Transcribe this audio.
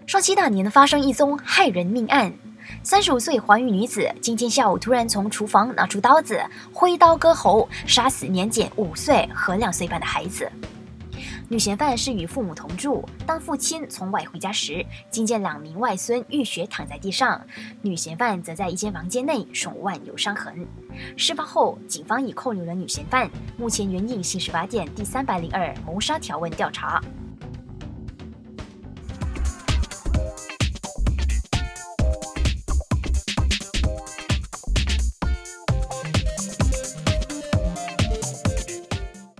双溪大年发生一宗骇人命案，35岁怀孕女子今天下午突然从厨房拿出刀子，挥刀割喉，杀死年仅5岁和2岁半的孩子。女嫌犯是与父母同住，当父亲从外回家时，惊见2名外孙浴血躺在地上，女嫌犯则在一间房间内手腕有伤痕。事发后，警方已扣留了女嫌犯，目前援引刑事法典第302谋杀条文调查。